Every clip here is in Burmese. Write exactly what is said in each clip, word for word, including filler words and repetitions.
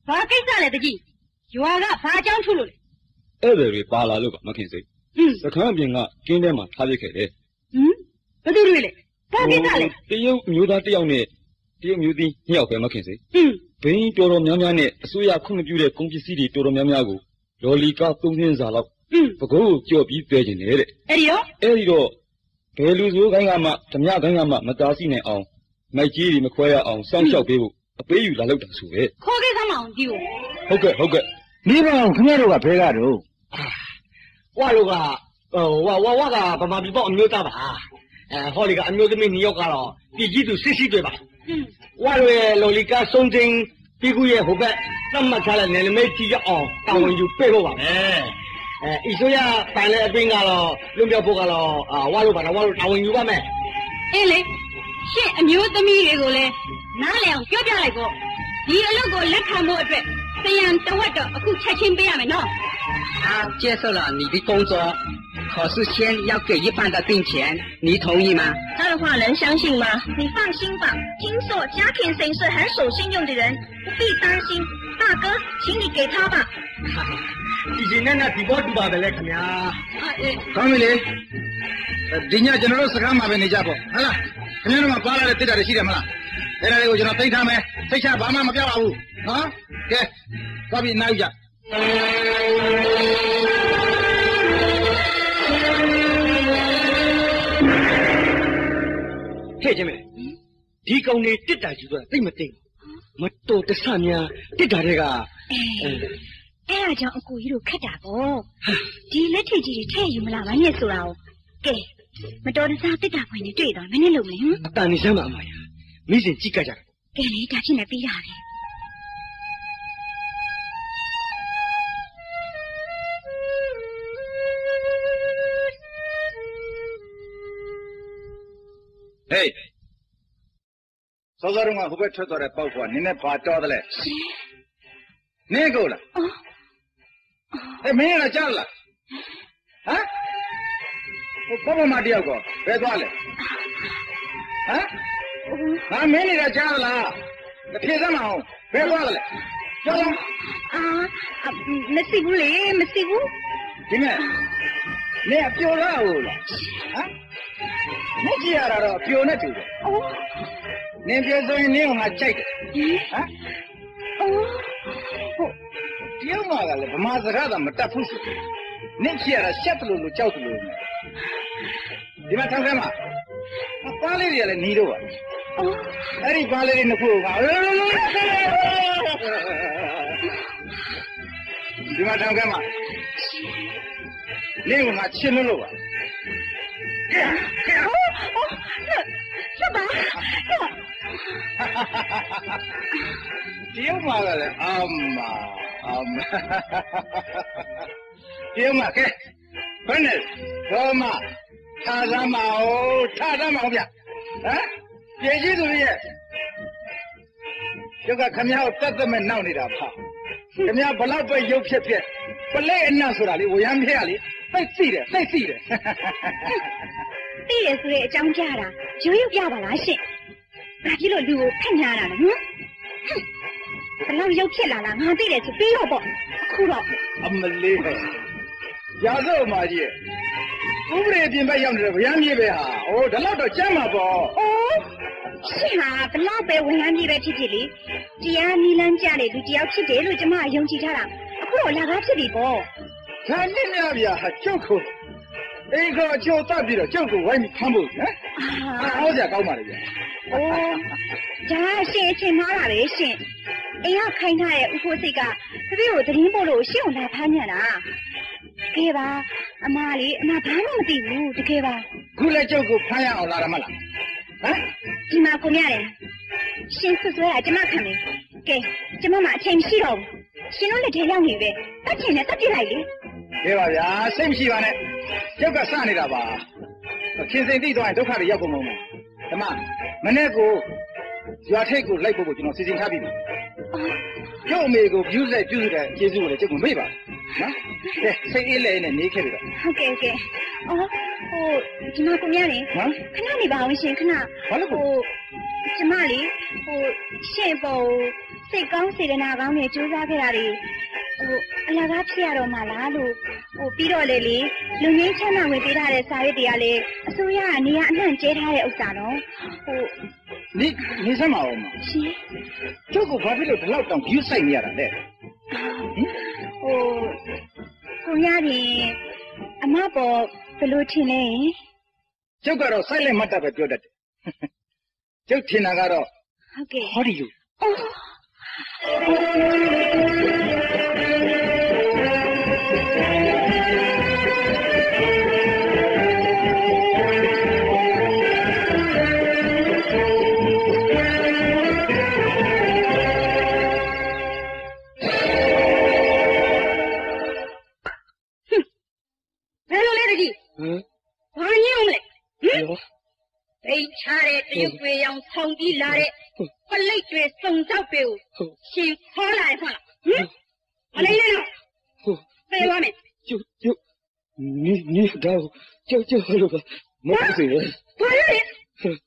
ဘာကိစ္စလဲတကြီးရွာကဘာအကြောင်းထူလို့လဲအဲ့ဒါတွေပါလာလို့ပါမခင်စိတ်စခန်းပြင်ကကင်းထဲမှာထားပစ်ခဲ့တယ်ဟမ်ဘယ်သူတွေလဲဘာကိစ္စလဲတရုတ်မျိုးသားတယောက်နဲ့တရုတ်မျိုးသမီးနှစ်ယောက်ပဲမခင်စိတ်ဟမ်ဘင်းတော်တော်များများနဲ့အစိုးရခွင့်မပြုတဲ့ကုန်ပစ္စည်းတွေတော်တော်များများကိုလော်လီကာသုံးသင်းစာလောက်ဟမ်ပကိုးကိုကြော့ပြီးတွေ့ကျင်တယ်တဲ့အဲ့ဒီရောအဲ့ဒီတော့ဘယ်လူစိုးခိုင်းကမှဓမြခိုင်းကမှမတားဆီးနိုင်အောင်မိုက်ကြီးတွေမခွဲရအောင်စောင့်ရှောက်ပေးဖို့အပေးယူလာလောက်တာဆိုပဲခေါ်ခဲ့သမောင်ဒီကိုဟုတ်ကဲ့ဟုတ်ကဲ့မိဘအောင်ခင်ဗျားတို့ကဘဲကတော့ဝါလို့ကဟိုဝါဝါဝါကဗမာပြည်ပေါ့အမျိုးသားပါအဲဟောလီကအမျိုးသမီးနှစ်ယောက်ကတော့ပြည်ကြီးသူစစ်စစ်တွေပါဝါလို့ရဲ့လော်လီကာစုံစင်းပြီးကူရဲ့ဟိုဘက်သတ်မှတ်ထားတဲ့နယ်နိမိတ်ကြီးအောင်တာဝန်ယူပေးဖို့ပါပဲအဲအစိုးရပိုင်တဲ့အပင်းကတော့လွန်ပြောက်ဖို့ကတော့ဝါလို့ပါတော့ဝါလို့တာဝန်ယူပါမယ်အေးလေရှင့်အမျိုးသမီးတွေကိုလည်းနားလည်အောင်ပြောပြလိုက်ပေါ့ဒီအလုပ်ကိုလက်ခံဖို့အတွက်စရံတဝက်တော့အခုချက်ချင်းပေးရမယ်နော်他接受了你的工作，可是先要给一半的定钱，你同意吗？ 他的话能相信吗？你放心吧，听说嘉田生是很守信用的人，不必担心。大哥，请你给他吧。 以前那那地包地包的嘞，看呀。 ကောင်းပြီလေဒီညကျွန်တော်တို့စကားမှာပဲနေကြပေါ့ဟုတ်လားခင်ဗျားတို့ကပါလာတဲ့တိတ်တာတွေရှိတယ်မလားအဲ့ဒါတွေကိုကျွန်တော်သိထားမယ်သိချဘာမှမပြောပါဘူးနော်ကဲသွားပြီးနောက်ကြဟဲ့ကျမဒီကောင်နေတစ်တာကြီးဆိုတာသိမသိမတော်တဆများတစ်တာတွေကအဲအဲ့ဒါကြောင့်အကူကြီးတို့ခက်တာပေါ့ဒီလက်ထက်ကြီးတွေထည့်ယူမလားမနဲ့ဆိုတာကိုကဲမတော်တဆတစ်တာဖွင့်နေတွေ့တော့မနဲ့လုံးမလဲဟမ်အတန်နေစမ်းပါအမရမိစဉ်ကြည့်ကြကြကဲလေဒါဖြစ်နေပြီးတာပဲဟေးစောစောတုန်းကဟိုဘက်ထွက်သွားတဲ့ပေါက်ကနင်းနဲ့ဘာတော်တယ်လဲနင်းကိုလားအေးမင်းရကြားလားဟမ်ဟိုဘဘမတယောက်ကဘယ်သွားလဲဟမ်ငါမင်းနေတာကြားလားမဖြေစမ်းမအောင်ဘယ်သွားလဲကြောက်အာမရှိဘူးလေမရှိဘူးဒီမဲ့နင်းအပြိုလာဟုတ်လားဟမ်မကြည့်ရတာတော့အပြိုနဲ့တူတယ်နင်းပြေဆိုရင်နင်းကငါကြိုက်တယ်ဟမ်ဟုတ်တယောက်မှကလည်းဗမာစကားကမတတ်ဘူးဆိုနင်းကြည့်ရတာရှက်တယ်လို့လို့ကြောက်တယ်လို့ဒီမှာထောင်ထဲမှာပါးလေးတွေကလည်းหนีတော့ပါအဲ့ဒီပါးလေးတွေနှစ်ခုကဒီမှာထောင်ထဲမှာနင်းကငါချင်းလို့လို့ပါဆက်ပါတယောက်မှလည်းအမအမတယောက်မှကဲဘယ်နဲ့တော့မှထားစမ်းမအောင်ထားစမ်းမအောင်ဗျဟမ်ပြေကြီးသူရဲ့ကျုပ်ကခမည်းကိုတတ်တမဲ့နောက်နေတာပါခမည်းဘလောက်ပဲရုပ်ဖြစ်ဖြစ်ပလဲအနတ်ဆိုတာလေဝရမ်းဖြစ်ရလေသိသိတယ်သိသိတယ်သိရဆိုတဲ့အကြောင်းကြားတာရိုးရိုးပြပါလားရှင့်ဘာဖြစ်လို့လူကိုဖက်ညားတာလဲဟမ်ဘလောက်ရုပ်ဖြစ်လာလားငါသိတယ်ဆိုပြီးတော့ပေါ့အခုတော့အမလေးပဲရာဇဝမာကြီးဥပဒေပြင်ဘက်ရောက်နေတယ်ဗျာမြေပဲဟာအိုးဒါတော့ကျမ်းမှာပေါ့အိုးရှင်ဟာဘလောက်ပဲဝန်ရမ်းမြေပဲဖြစ်ဖြစ်လေတရားနီလန်းကြတဲ့လူတယောက်ဖြစ်တယ်လို့ကျမယုံကြည်ထားတာအခုတော့လာကားဖြစ်ပြီပေါ့ဒါနဲ့မြဗျာဟာကျုပ်ကိုအိမ်ကအချို့တတ်ပြီးတော့ကျုပ်ကိုဝိုင်းပြီးဖမ်းဖို့ဟမ်အားကြကောင်းပါလေဗျာအိုးဒါရှင်အချိန်မှားတာပဲရှင်အိမ်ကခိုင်းထားတဲ့ဥဖိုးစိတ်ကတပည့်ကိုတရင်ပို့လို့ရှင်းအောင်လာဖမ်းညံတာကဲပါအမလေးအမဘာမှမသိဘူးတကယ်ပါခုလည်းကျုပ်ကိုဖမ်းရအောင်လာရမလားဟမ်ဒီမှာကိုမြရတယ်ရှင်ဆွဆွဲတာကျမခံမယ်ကဲကျမမှအချိန်မရှိတော့ဘူးရှင်တို့လက်ထဲရောက်နေပဲတတ်ချင်နဲ့တတ်ပြလိုက်လေကဲပါဗျာစိတ်မရှိပါနဲ့ကျုပ်ကစနေတာပါခင်စိန်သိသွားရင်ဒုက္ခတွေရောက်ကုန်မှာဓမ္မမနေ့ကိုရွာထိတ်ကိုလိုက်ဖို့ကိုကျွန်တော်စီစဉ်ထားပြီးပြီကျုပ်အမေကိုပြုလိုက်ပြုတဲ့ကျေးဇူးကိုလည်းကျုပ်ကမေ့ပါနော်ကဲစိတ်အေးလဲနဲ့နေခဲ့ပြီတော့ဟုတ်ကဲ့ဟုတ်ကဲ့အော်ဟိုဒီမှာကိုမြနေဟမ်ခဏနေပါအောင်ရှင်ခဏဘာလို့ဟိုကျမလေးဟိုရှင့်ပေါ်စိတ်ကောင်းစေတနာကောင်းနဲ့ကြိုးစားခဲ့တာတွေဟိုအလကားဖြစ်ရတော့မှလားလို့ဟိုပြီးတော့လေလေလူငင်းချမ်းသာဝင်ပေးထားတဲ့စာရွက်တွေကလည်းအစိုးရကနေရာအနှံ့ကျဲထားတဲ့ဥစ္စာတော့ဟိုနေနေစမ်းမအောင်မရှင်ကျုပ်ကဘာဖြစ်လို့ဒီလောက်တောင် view ဆိုင်နေရတာလဲဟိုကိုရရင်အမပေါ်ဘယ်လိုထင်လဲကျုပ်ကတော့စိုက်လက်မှတ်တာပဲပြောတတ်တယ်ကျုပ်ထင်တာကတော့ဟုတ်ကဲ့ဟောဒီလိုအိတ်ချတဲ့တရုတ်တွေရောင်ဆောင်ပြီးလာတဲ့ပလိတ်တွေစုံတော့ပေကိုရှင်ခေါ်လာရမှာဟင်မလေးနဲ့တော့ဟုတ်ပြေးပါမယ်ကျုပ်ကျုပ်နီးနီးတော့ကျုပ်ကျုပ်လို့ပါမဟုတ်စေဘာလဲဟင်း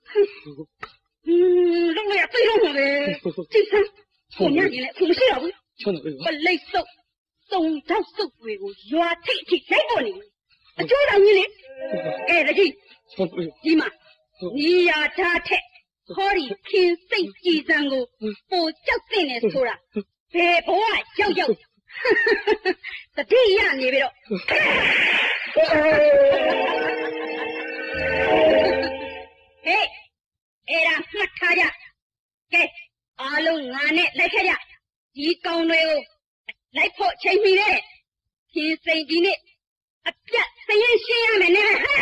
လုံးရပြေးလို့ပဲကြည့်စမ်းကိုညနေလေခုမရှိတော့ဘူးချမ်းသာပလိတ်စုံစုံတော့စုပ်တွေကိုရွာထိတ်ထိတ်လိုက်ပေါ်နေအကျိုးတော်ကြီးလေအဲတကြီးဒီမှာနီးရထားထက်ဟောဒီခင်စိတ်ကြည်စံကိုပိုကြောက်တဲ့နဲ့ဆိုတာဘယ်ဘဝရောက်ရောက်တတိယနေပြီတော့ဟေးအဲ့ဒါမှတ်ထားကြကဲအားလုံးငါနဲ့လိုက်ခဲ့ကြဒီကောင်တွေကိုလိုက်ဖို့ချိန်မီတဲ့ခင်စိတ်ဒီနေ့အပြတ်စရင်ရှင်းရမယ်နဲ့ဟဲ့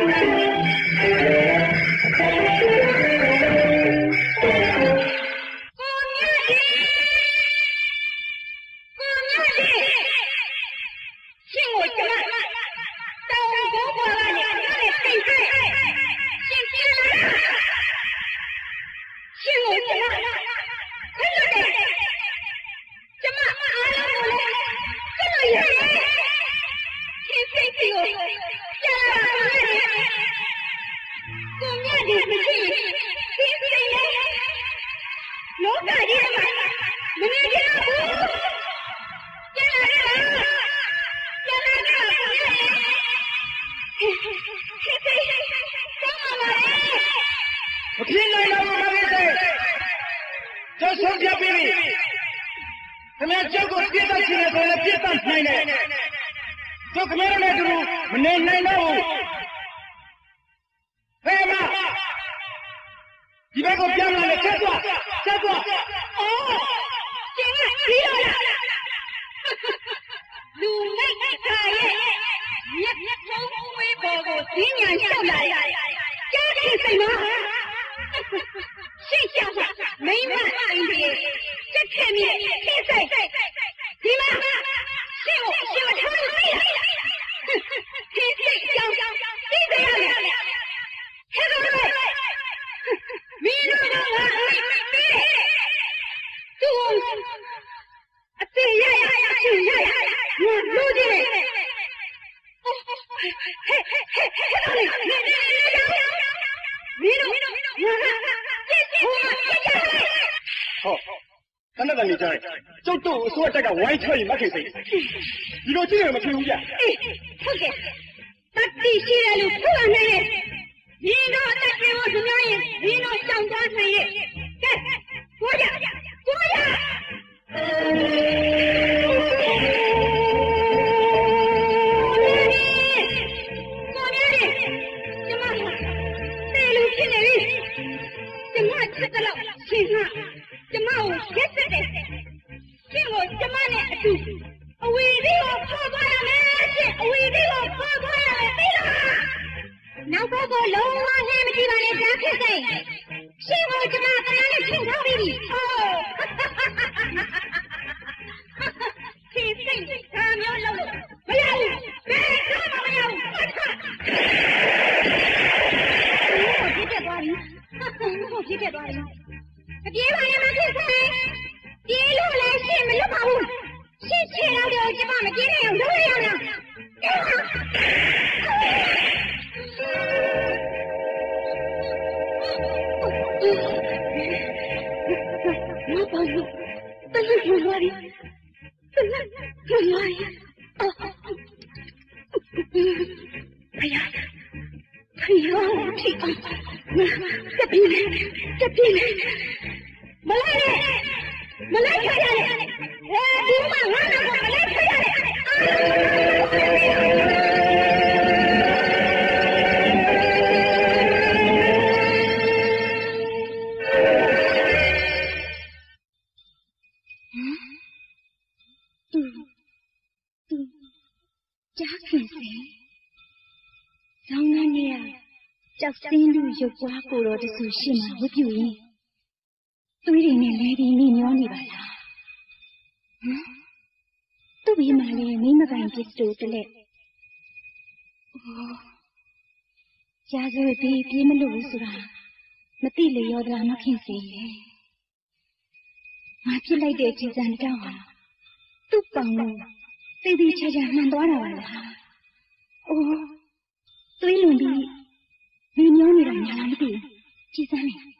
ဝိုင်းချရင်မခင်စိတ်ဒီလိုကြည့်ရမဖြစ်ဘူးကြအေးဟုတ်ကဲ့တတိရှိတယ်လို့ပြောနေတယ်ဒီတော့အတက်ပြေဖို့သူများရင်ဒီတော့ကြောင်သွားနေရဲ့ကဲကိုရကိုရ妈呀！啊！哎呀！哎呀！天啊！那这边呢？这边呢？没来嘞！没来看下来！哎，你妈我那个没来看下来！家ခင်စင်ဆောင်းနှင်းရကြောက်စင်းလူရုပ်ပွားကိုတော်တဆူရှိမှဝတ်ပြူရင်သွေးတွေနဲ့လဲပြီးနေမျောနေပါလားဟမ်သူ့ဘေးမှာလည်းမိမကန်ကစ်တူတလက်အော်ကြားစွေပြီးပြေးမလို့ဆိုတာမသိလေရောသလားမခင်စင်ရဲ့ငါပြစ်လိုက်တဲ့ခြေစံတောင်းဟာသူ့ပောင်လို့သေသေးချာချာမှန်သွားတာပါလား။အိုးသွေးလွန်ပြီးနေမျောနေတာညာလားမသိဘူး။ကြည်စမ်းနေ။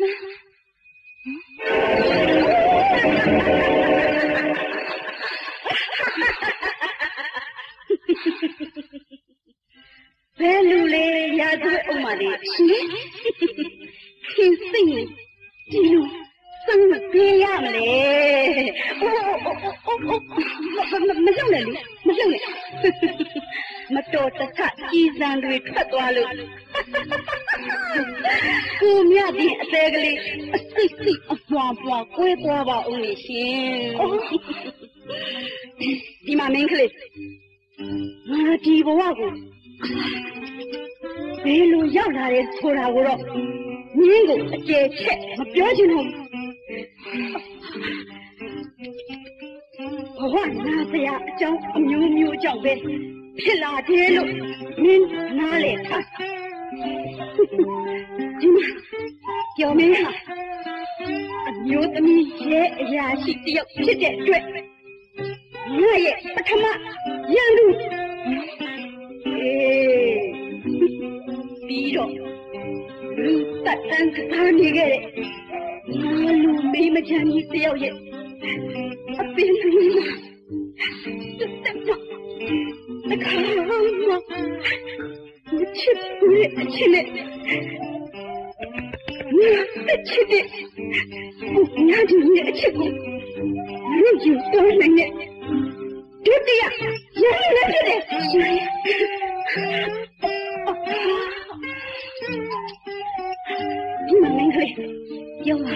ဘယ်လူလဲရာသွေးအုံးပါလေရှင်။ခင်စိတ်နဲ့ဒီလူစမ်းမပေးရမလဲ။အိုးအိုးအိုးမလုပ်နဲ့လေမလုပ်နဲ့မတော်တဆကြီးစံတွေထွက်သွားလို့ကိုမြတ်ဒီအသေးကလေးအစိတ်စိတ်အပွားပွားကွဲသွားပါဦးလေရှင်ဒီမှာမင်းကလေးငါဒီဘဝကိုဘယ်လိုရောက်လာတယ်ဆိုတာကိုတော့မင်းကိုအကျယ်ချက်မပြောချင်တော့ဘဝနာစရာအကြောင်းအမျိုးမျိုးကြောင့်ပဲဖြစ်လာတယ်လို့မင်းနားလေထားဒီမှာကျော်မင်းဟာအမျိုးသမီးရဲ့အရာရှိတယောက်ဖြစ်တဲ့အတွက်ငါရဲ့ပထမရန်သူအေးပြီးတော့လူတက်တန်းကားနေခဲ့တဲ့ငါလူမေးမချမ်းကြီးတယောက်ရဲ့အပင်ကြီးမှာတက်တော့တခါမှမချစ်ဘူးအချစ်နဲ့ငါအချစ်တဲ့ငါဒီရဲ့အချစ်ကိုလူယူတော်နိုင်တဲ့ဒုတိယရန်လည်းဖြစ်တဲ့ဒီမင်းကလေးရောရော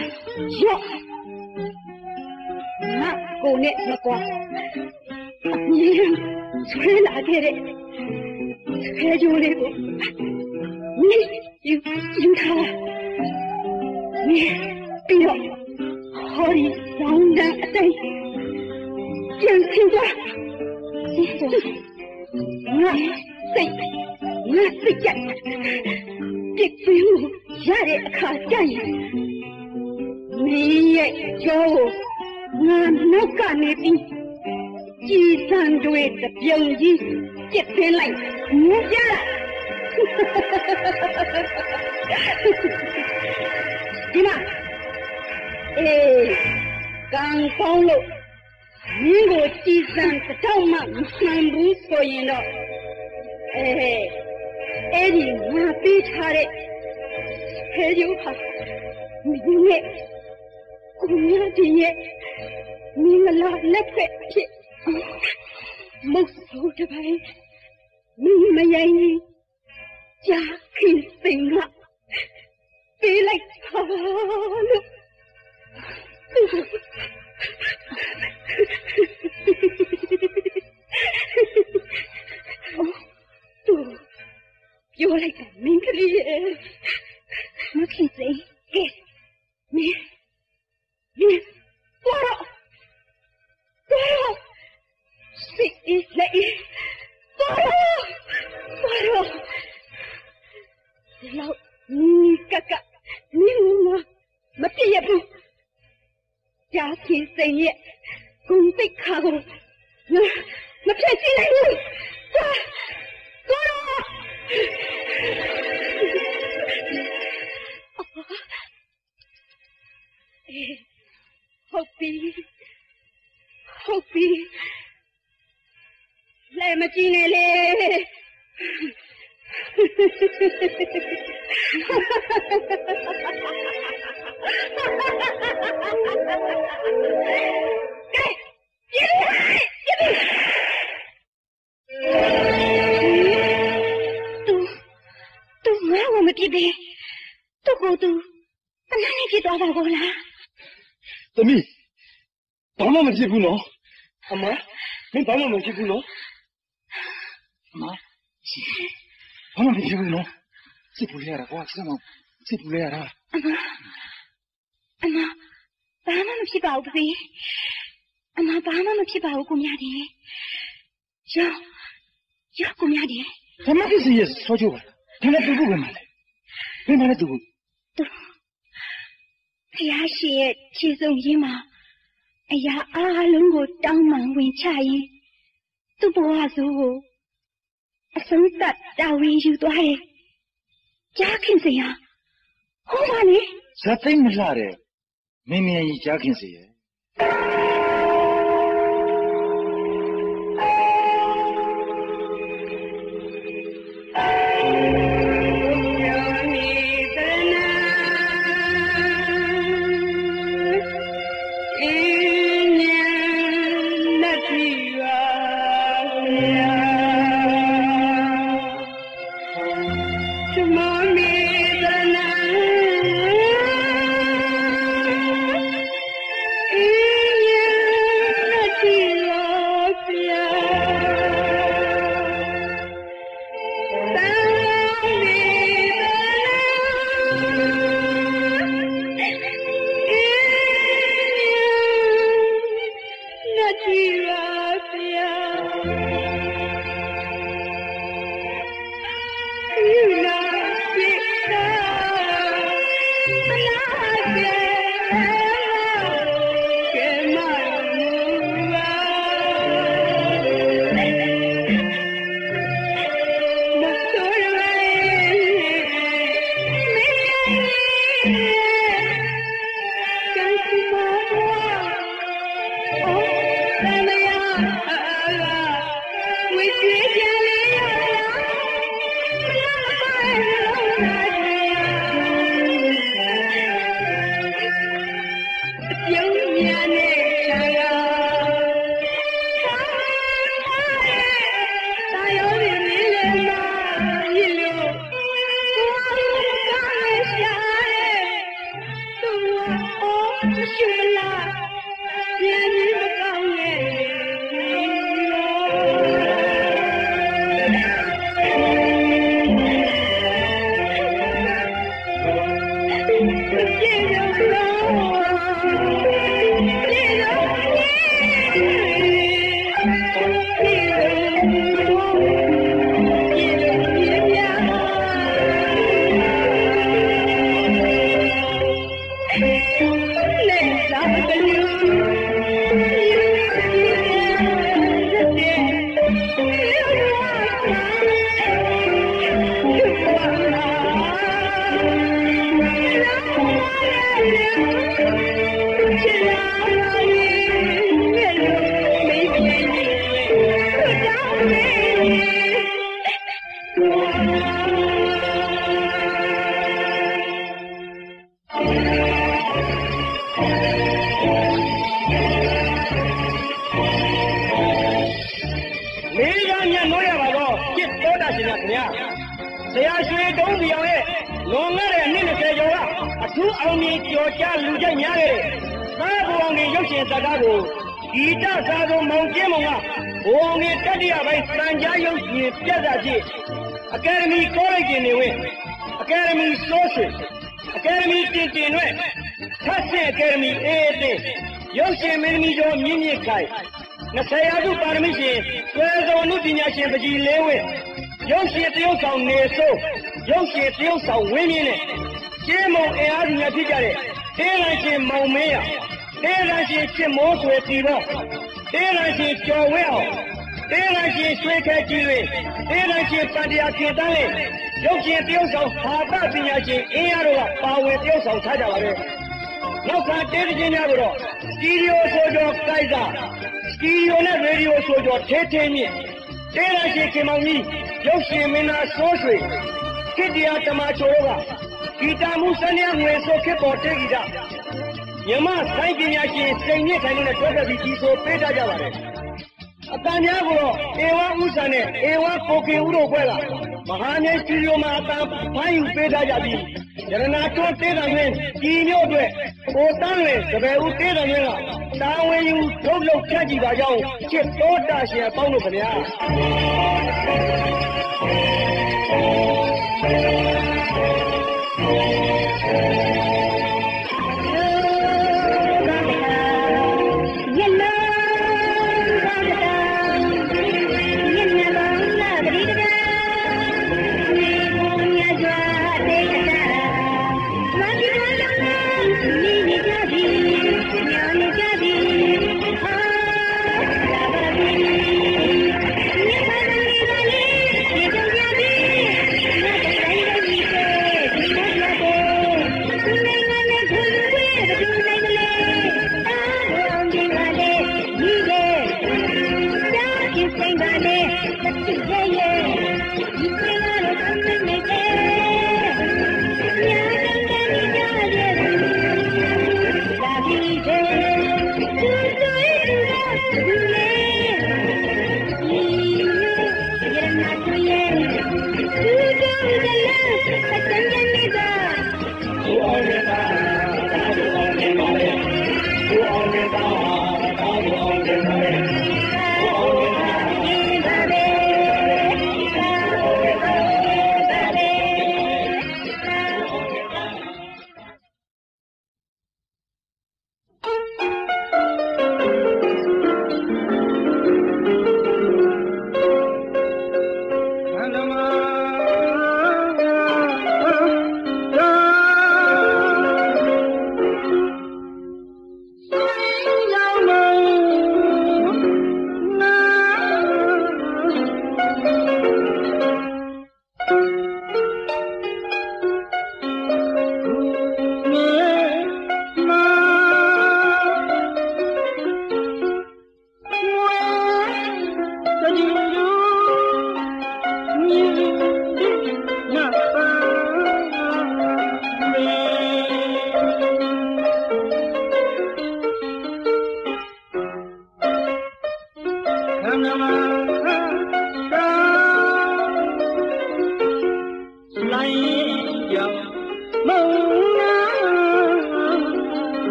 ငါကိုနဲ့မကွာအမြင်ဆွဲလာခဲ့တဲ့ဆွဲကြိုးလေးကိုမင်းယူယူထားမင်းပြီးတော့ဟောဒီလောင်းတဲ့အတိုင်းပြန်ဆင်းသွားငါစိတ်ငါစိတ်ကြိုက်တစ်ပင်းကိုရတဲ့အခါကျရင်မင်းရဲ့ကြောကိုငါနောက်ကနေပြီးကြည်စံတွေတပြုံကြီးကျစ်သိမ်းလိုက်ငါကြလားဒီမှာအေးကံကောင်းလို့မင်းကိုကြည်စံတစ်ထောင်မှမဆန်ဘူးဆိုရင်တော့အေးအဲ့ဒီငါပေးထားတဲ့ဟဲ့ယူဟာမင်းနဲ့ကိုမြတ်ဒီရဲ့မင်္ဂလာလက်ဖက်ဖြစ်မဟုတ်ဆိုတပိုင်းမင်းမယိုင်းကြာခင်စင်ကပေးလိုက်ပါလို့သူပြောလိုက်တာမင်းကလေးရဲ့မခင်စိန်ကဲမင်းမင်းသွားတော့သွားတော့စိတ်အေးလက်အေးသွားတော့သွားတော့ဒီလောက်နီးကကမင်းမမပြည့်ရဘူးကြာခင်စိန်ရဲ့ဂုံတိတ်ခါကိုမဖြတ်ကြည့်နိုင်ဘူးသွားသွားတော့ဟုတ်ပြီဟုတ်ပြီလဲမကြည့်နဲ့လေကဲပြေးပြေးတူတူငါ့ကိုမပြေးပဲတူကိုတူတနာနေဖြစ်သွားတာကိုလားသမီးဘာမှမဖြစ်ဘူးနော်အမမင်းဘာမှမဖြစ်ဘူးနော်အမဘာမှမဖြစ်ဘူးနော်စစ်ပူရတာကွာစမ်းမစစ်ပူရတာအမအမဘာမှမဖြစ်ပါဘူးဖေအမဘာမှမဖြစ်ပါဘူးကိုမြတယ်ရောရောကိုမြတယ်ဘာမှဖြစ်စီရဆောကြပါဒါနဲ့တူဖို့ပဲမလဲဘယ်မှာလဲတူဖို့ဖျားရှိရဲ့ခြေစုံရင်းမှာအရာအားလုံးကိုတောင်းမှန်ဝင်ချရင်သူ့ဘဝဆိုကိုအဆုံးသတ်တာဝန်ယူသွားတယ်ကြားခင်စရာဟုတ်ပါလေဇာသိမ့်မလှတဲ့မင်းမင်းကြီးကြားခင်စရာနောက်ခံတေးခြင်းများကိုတော့စတီဒီယိုဆိုတော့ကိုက်စာ studio နဲ့ radio ဆိုကြောထဲထဲမြင့်တဲရရှိခင်မောင်ကြီးရုပ်ရှင်မင်းသားစိုးရွှေခေတ္တရာတမချိုတို့ကဂီတာမှုစံရငွေဆိုခေတ်ပေါ်တေးဂီတမြမဆိုင်ပညာရှင်စိန်မြင့်ခိုင်တို့နဲ့တွဲဖက်ပြီးကြီးဆိုပေးကြကြပါတယ်အတန်များကိုတော့အေဝါဥဆန်နဲ့အေဝါကိုကင်ဦးတို့ဘက်ကမဟာမြိုင်စတူဒီယိုမှာအတန်ဖိုင်းယူပေးထားကြပြီးရတနာထွန်းတေးတံတွင်ဒီမျိုးအတွက်ကိုတန်းလေတပည့်ဦးတေးတံတွင်ကတာဝန်ယူထုတ်လုပ်ဖြတ်ကြည့်ပါကြောင်းချစ်တော်တာရှင်ပေါင်းတို့ခင်ဗျာ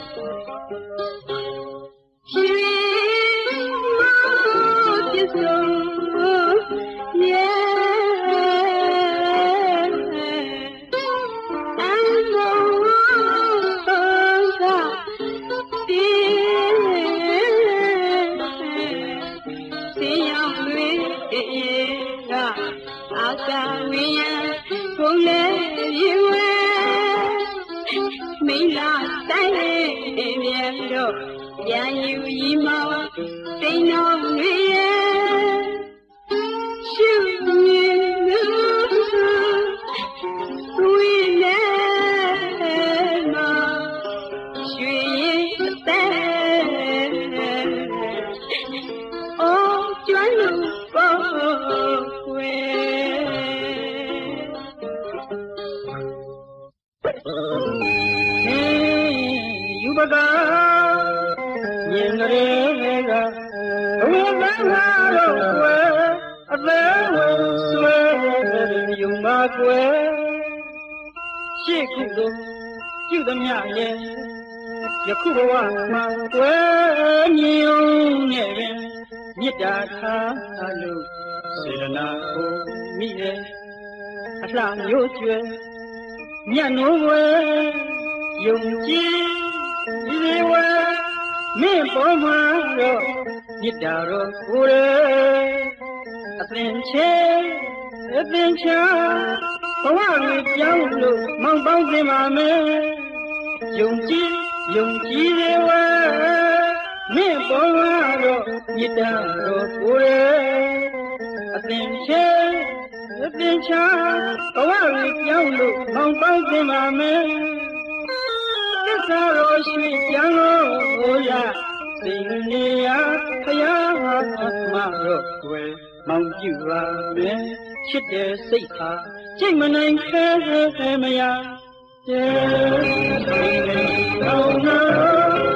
She See you with Aka we won't let you me not say yeah you emo they know me shoot me we never should oh join you for hey you baga yenrega we baga we ave swe you magwe shikudo you the nya ye yaku bwa ma we nyu ne ben mita tha lu serana ko mi ye asla yo chwe nya no we yong chi ni we me po ma ro mita ro ko re apin che apin cha bwa ri pyaung lo mang pao sin ma me yong chi yong chi ni we me po ma ro mita ro ko re apin che apin cha bwa ri pyaung lo mang pao sin ma me sa ro shui piang lo ya sing ni ya phaya ma ro kwe mang ju ra me chit de sai tha chai ma nai khe ma ya yeah